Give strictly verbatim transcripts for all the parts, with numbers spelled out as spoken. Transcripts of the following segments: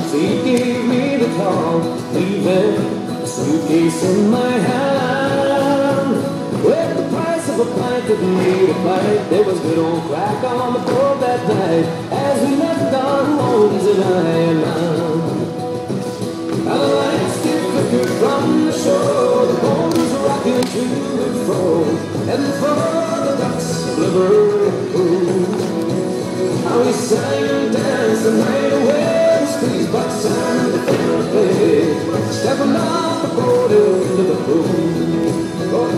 So he gave me the call, leaving a suitcase in my hand. With the price of a pint that made a bite, there was good old crack on the board that night as we left our homes in Ireland. Now the lights still flickered from the shore, the boat was rocking to and fro, and for the ducks blubbered how we sang and danced the night away, squeezed by the sound of the fiddle play, stepping off the boat into the pool. Oh.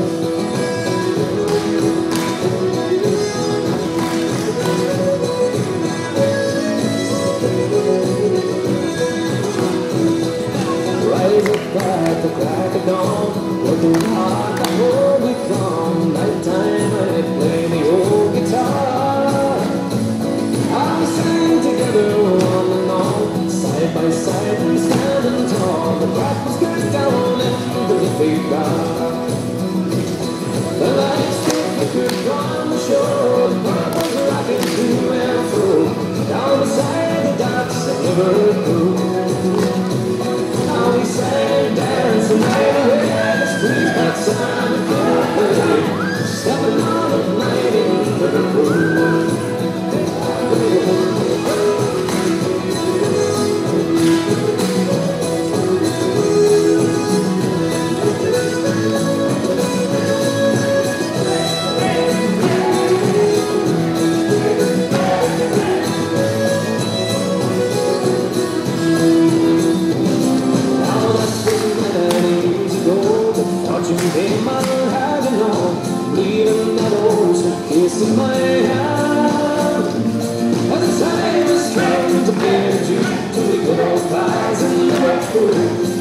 Rise up at the crack of dawn, working hard the whole week long. Nighttime I play the old guitar. I sang together on and on, side by side we standing tall. The crack was getting down into the big bar. The lights still flickered from the shore, the boat was rocking to and fro, down beside the docks at Liverpool. Now we sang and danced the night away, squeezed that sound of fiddle play, stepping out of night in Liverpool. In my hand, and the time is straight to bear you to the good old guys in Liverpool.